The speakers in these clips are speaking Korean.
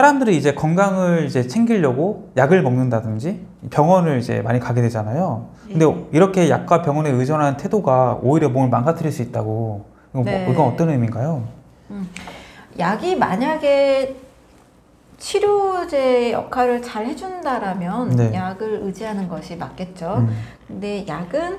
사람들이 이제 건강을 이제 챙기려고 약을 먹는다든지 병원을 이제 많이 가게 되잖아요. 근데 이렇게 약과 병원에 의존하는 태도가 오히려 몸을 망가뜨릴 수 있다고. 이건 어떤 의미인가요? 약이 만약에 치료제 역할을 잘 해준다라면 약을 의지하는 것이 맞겠죠. 근데 약은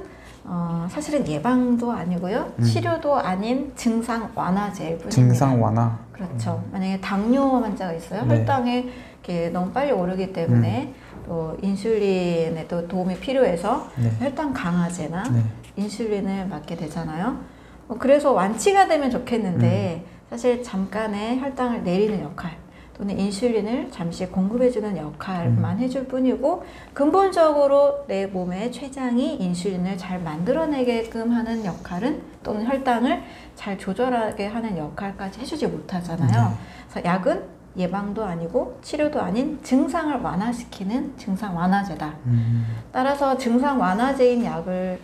사실은 예방도 아니고요. 치료도 아닌 증상 완화제일 뿐입니다. 증상 완화. 그렇죠. 만약에 당뇨 환자가 있어요. 혈당이 이렇게 너무 빨리 오르기 때문에 또 인슐린에도 도움이 필요해서 혈당 강화제나 인슐린을 맞게 되잖아요. 그래서 완치가 되면 좋겠는데 사실 잠깐의 혈당을 내리는 역할 또는 인슐린을 잠시 공급해주는 역할만 해줄 뿐이고 근본적으로 내 몸의 췌장이 인슐린을 잘 만들어내게끔 하는 역할은 또는 혈당을 잘 조절하게 하는 역할까지 해주지 못하잖아요. 그래서 약은 예방도 아니고 치료도 아닌 증상을 완화시키는 증상 완화제다. 따라서 증상 완화제인 약을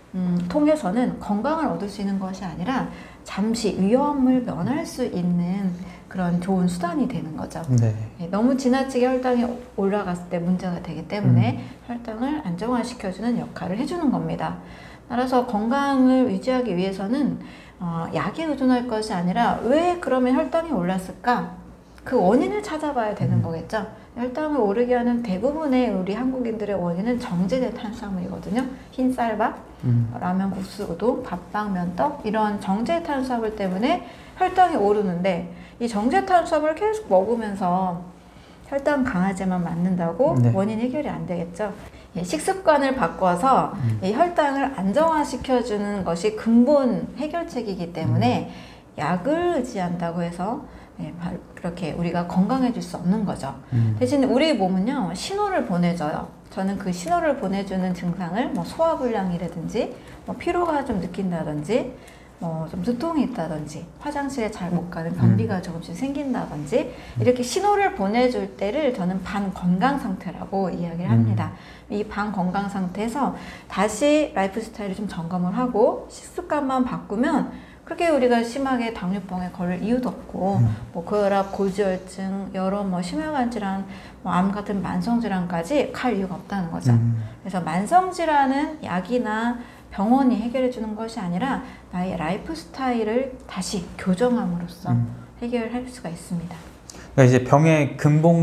통해서는 건강을 얻을 수 있는 것이 아니라 잠시 위험을 면할 수 있는 그런 좋은 수단이 되는 거죠. 너무 지나치게 혈당이 올라갔을 때 문제가 되기 때문에 혈당을 안정화시켜주는 역할을 해주는 겁니다. 따라서 건강을 유지하기 위해서는 약에 의존할 것이 아니라 왜 그러면 혈당이 올랐을까? 그 원인을 찾아봐야 되는 거겠죠. 혈당을 오르게 하는 대부분의 우리 한국인들의 원인은 정제된 탄수화물이거든요. 흰쌀밥, 라면, 국수, 우동, 밥빵, 면떡 이런 정제 탄수화물 때문에 혈당이 오르는데 이 정제 탄수화물을 계속 먹으면서 혈당 강화제만 맞는다고 원인 해결이 안 되겠죠. 식습관을 바꿔서 이 혈당을 안정화시켜주는 것이 근본 해결책이기 때문에 약을 의지한다고 해서 그렇게 우리가 건강해질 수 없는 거죠. 대신 우리 몸은요 신호를 보내줘요. 저는 그 신호를 보내주는 증상을 뭐 소화불량이라든지 뭐 피로가 좀 느낀다든지 좀 두통이 있다든지 화장실에 잘 못 가는 변비가 조금씩 생긴다든지 이렇게 신호를 보내줄 때를 저는 반건강 상태라고 이야기를 합니다. 이 반건강 상태에서 다시 라이프 스타일을 좀 점검을 하고 식습관만 바꾸면 그렇게 우리가 심하게 당뇨병에 걸릴 이유도 없고 뭐 고혈압, 고지혈증, 여러 뭐 심혈관 질환, 뭐 암 같은 만성 질환까지 갈 이유가 없다는 거죠. 그래서 만성 질환은 약이나 병원이 해결해 주는 것이 아니라 나의 라이프 스타일을 다시 교정함으로써 해결할 수가 있습니다. 그러니까 이제 병의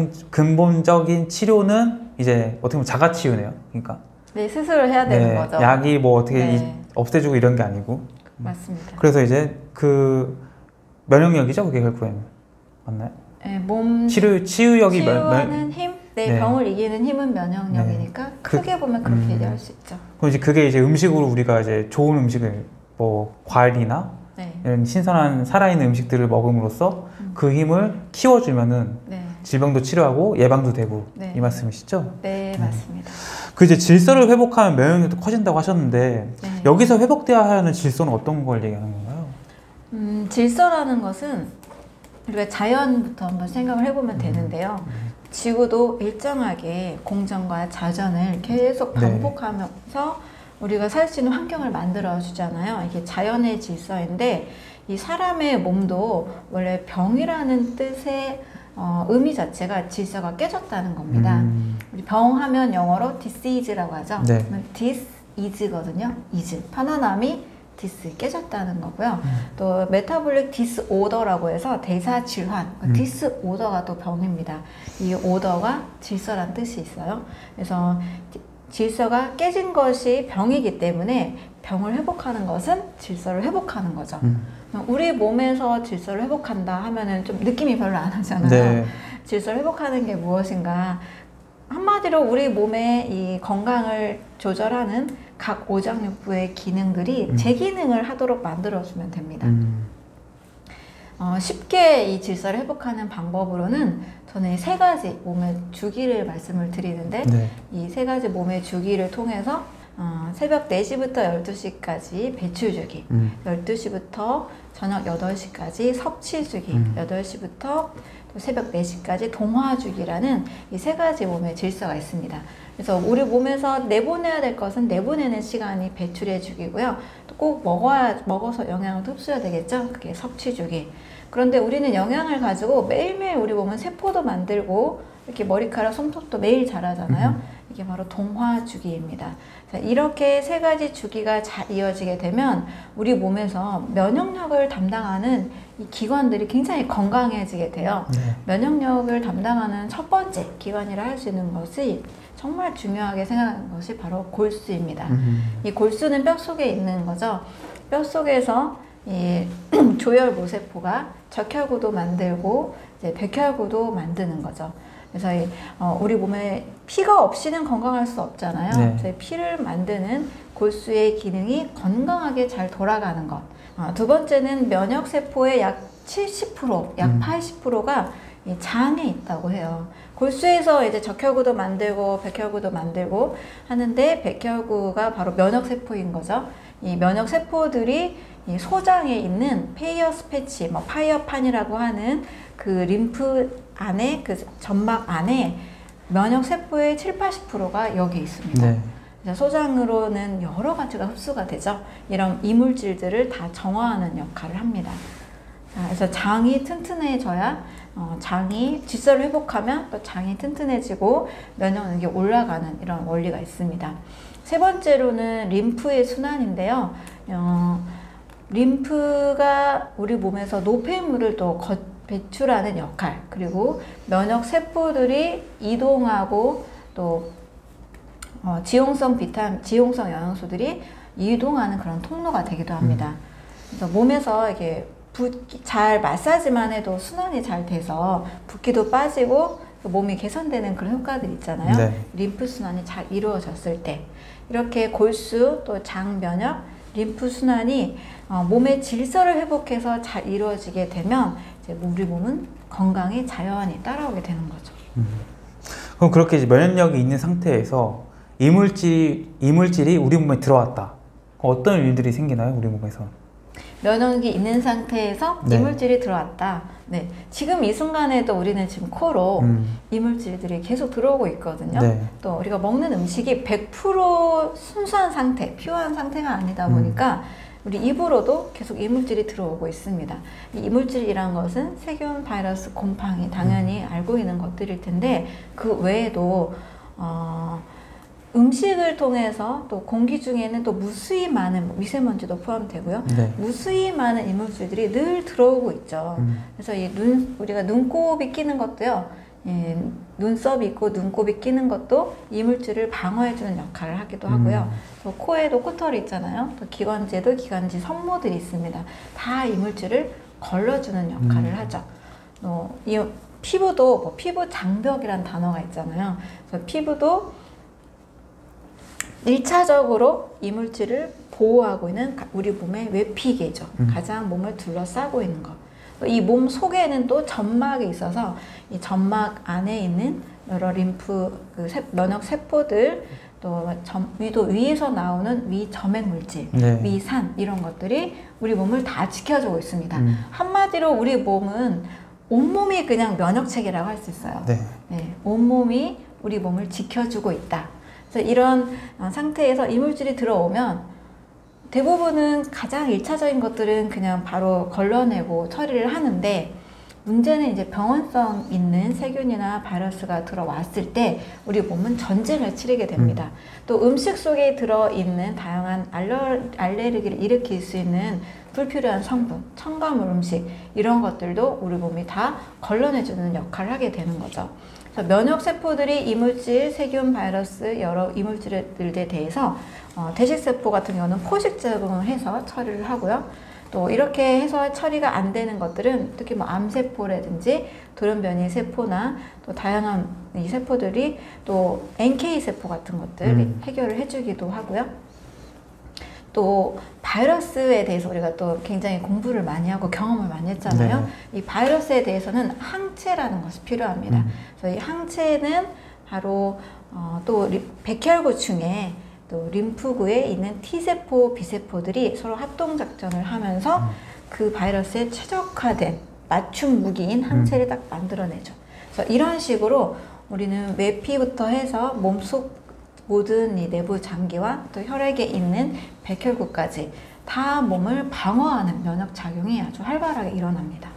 근본적인 치료는 이제 어떻게 보면 자가치유네요. 그러니까 네, 스스로 해야 되는 거죠. 약이 뭐 어떻게 없애주고 이런 게 아니고. 맞습니다. 그래서 이제 그 면역력이죠, 그게 결국에는 맞나요? 네, 몸 치유력이 치유하는 힘, 병을 이기는 힘은 면역력이니까 크게 보면 그렇게 얘기할 수 있죠. 그럼 이제 그게 이제 음식으로 우리가 이제 좋은 음식을 뭐 과일이나 이런 신선한 살아있는 음식들을 먹음으로써 그 힘을 키워주면은 질병도 치료하고 예방도 되고 이 말씀이시죠? 네, 맞습니다. 그 이제 질서를 회복하면 면역력도 커진다고 하셨는데 여기서 회복돼야 하는 질서는 어떤 걸 얘기하는 건가요? 질서라는 것은 우리가 자연부터 한번 생각을 해보면 되는데요. 지구도 일정하게 공전과 자전을 계속 반복하면서 우리가 살 수 있는 환경을 만들어 주잖아요. 이게 자연의 질서인데 이 사람의 몸도 원래 병이라는 뜻의 의미 자체가 질서가 겁니다. 우리 병하면 영어로 disease라고 하죠. this is거든요. is 편안함이 dis 깨졌다는 거고요. 또 메타볼릭 디스오더라고 해서 대사 질환, 디스오더가 또 병입니다. 이 오더가 질서란 뜻이 있어요. 그래서 질서가 깨진 것이 병이기 때문에 병을 회복하는 것은 질서를 회복하는 거죠. 우리 몸에서 질서를 회복한다 하면은 좀 느낌이 별로 안 하잖아요. 질서를 회복하는 게 무엇인가? 한마디로 우리 몸의 이 건강을 조절하는 각 오장육부의 기능들이 제 기능을 하도록 만들어주면 됩니다. 쉽게 이 질서를 회복하는 방법으로는 저는 세 가지 몸의 주기를 말씀을 드리는데 이 세 가지 몸의 주기를 통해서 새벽 4시부터 12시까지 배출 주기, 12시부터 저녁 8시까지 섭취 주기, 8시부터 또 새벽 4시까지 동화 주기라는 이 세 가지 몸의 질서가 있습니다. 그래서 우리 몸에서 내보내야 될 것은 내보내는 시간이 배출의 주기고요. 또 꼭 먹어서 영양을 흡수해야 되겠죠. 그게 섭취 주기. 그런데 우리는 영양을 가지고 매일매일 우리 몸은 세포도 만들고 이렇게 머리카락, 손톱도 매일 자라잖아요. 이게 바로 동화주기입니다. 자, 이렇게 세 가지 주기가 잘 이어지게 되면 우리 몸에서 면역력을 담당하는 이 기관들이 굉장히 건강해지게 돼요. 면역력을 담당하는 첫 번째 기관이라 할 수 있는 것이 정말 중요하게 생각하는 것이 바로 골수입니다. 이 골수는 뼈 속에 있는 거죠. 뼈 속에서 이 조혈모세포가 적혈구도 만들고 이제 백혈구도 만드는 거죠. 그래서 우리 몸에 피가 없이는 건강할 수 없잖아요. 네. 그래서 피를 만드는 골수의 기능이 건강하게 잘 돌아가는 것. 두 번째는 면역세포의 약 70%, 약 80%가 이 장에 있다고 해요. 골수에서 이제 적혈구도 만들고 백혈구도 만들고 하는데 백혈구가 바로 면역세포인 거죠. 이 면역세포들이 이 소장에 있는 페이어스 패치, 뭐 파이어판이라고 하는 그 림프 안에, 그 점막 안에 면역세포의 70~80%가 여기 있습니다. 네. 소장으로는 여러 가지가 흡수가 되죠. 이런 이물질들을 다 정화하는 역할을 합니다. 자, 그래서 장이 튼튼해져야 장이 질서를 회복하면 또 장이 튼튼해지고 면역력이 올라가는 이런 원리가 있습니다. 세 번째로는 림프의 순환인데요. 림프가 우리 몸에서 노폐물을 또 배출하는 역할, 그리고 면역 세포들이 이동하고 또 지용성 영양소들이 이동하는 그런 통로가 되기도 합니다. 그래서 몸에서 이렇게 잘 마사지만 해도 순환이 잘 돼서 붓기도 빠지고 몸이 개선되는 그런 효과들이 있잖아요. 네. 림프 순환이 잘 이루어졌을 때 이렇게 골수 또 장 면역 림프 순환이 몸의 질서를 회복해서 잘 이루어지게 되면 이제 우리 몸은 건강이 자연히 따라오게 되는 거죠. 그럼 그렇게 이제 면역력이 있는 상태에서 이물질이 우리 몸에 들어왔다. 어떤 일들이 생기나요, 우리 몸에서? 면역력이 있는 상태에서 네. 이물질이 들어왔다. 네, 지금 이 순간에도 우리는 지금 코로 이물질들이 계속 들어오고 있거든요. 네. 또 우리가 먹는 음식이 100% 순수한 상태, 퓨어한 상태가 아니다 보니까 우리 입으로도 계속 이물질이 들어오고 있습니다. 이 이물질이란 것은 세균, 바이러스, 곰팡이 당연히 알고 있는 것들일 텐데 그 외에도 음식을 통해서 또 공기 중에는 또 무수히 많은 미세먼지도 포함되고요. 네. 무수히 많은 이물질들이 늘 들어오고 있죠. 그래서 우리가 눈곱이 끼는 것도요. 눈썹이 있고 눈곱이 끼는 것도 이물질을 방어해주는 역할을 하기도 하고요. 또 코에도 코털이 있잖아요. 또 기관지에도 기관지 섬모들이 있습니다. 다 이물질을 걸러주는 역할을 하죠. 이 피부도 뭐 피부 장벽이란 단어가 있잖아요. 그래서 피부도 1차적으로 이물질을 보호하고 있는 우리 몸의 외피계죠. 가장 몸을 둘러싸고 있는 것. 이 몸 속에는 또 점막이 있어서 이 점막 안에 있는 여러 림프, 면역 세포들, 또 위에서 나오는 위점액 물질, 네. 위산 이런 것들이 우리 몸을 다 지켜주고 있습니다. 한마디로 우리 몸은 온몸이 그냥 면역체계라고 할 수 있어요. 네. 네, 온몸이 우리 몸을 지켜주고 있다. 그래서 이런 상태에서 이물질이 들어오면 대부분은 가장 1차적인 것들은 그냥 바로 걸러내고 처리를 하는데 문제는 이제 병원성 있는 세균이나 바이러스가 들어왔을 때 우리 몸은 전쟁을 치르게 됩니다. 또 음식 속에 들어있는 다양한 알레르기를 일으킬 수 있는 불필요한 성분, 첨가물 음식 이런 것들도 우리 몸이 다 걸러내주는 역할을 하게 되는 거죠. 그래서 면역세포들이 이물질, 세균, 바이러스 여러 이물질들에 대해서 대식세포 같은 경우는 포식 적응을 해서 처리를 하고요. 또 이렇게 해서 처리가 안 되는 것들은 특히 뭐 암세포라든지 돌연변이 세포나 또 다양한 이 세포들이 또 NK세포 같은 것들이 해결을 해주기도 하고요. 또 바이러스에 대해서 우리가 또 굉장히 공부를 많이 하고 경험을 많이 했잖아요. 네. 이 바이러스에 대해서는 항체라는 것이 필요합니다. 그래서 이 항체는 바로 또 백혈구 중에 또 림프구에 있는 T세포, B세포들이 서로 합동작전을 하면서 그 바이러스에 최적화된 맞춤 무기인 항체를 딱 만들어내죠. 그래서 이런 식으로 우리는 외피부터 해서 몸속 모든 이 내부 장기와 또 혈액에 있는 백혈구까지 다 몸을 방어하는 면역작용이 아주 활발하게 일어납니다.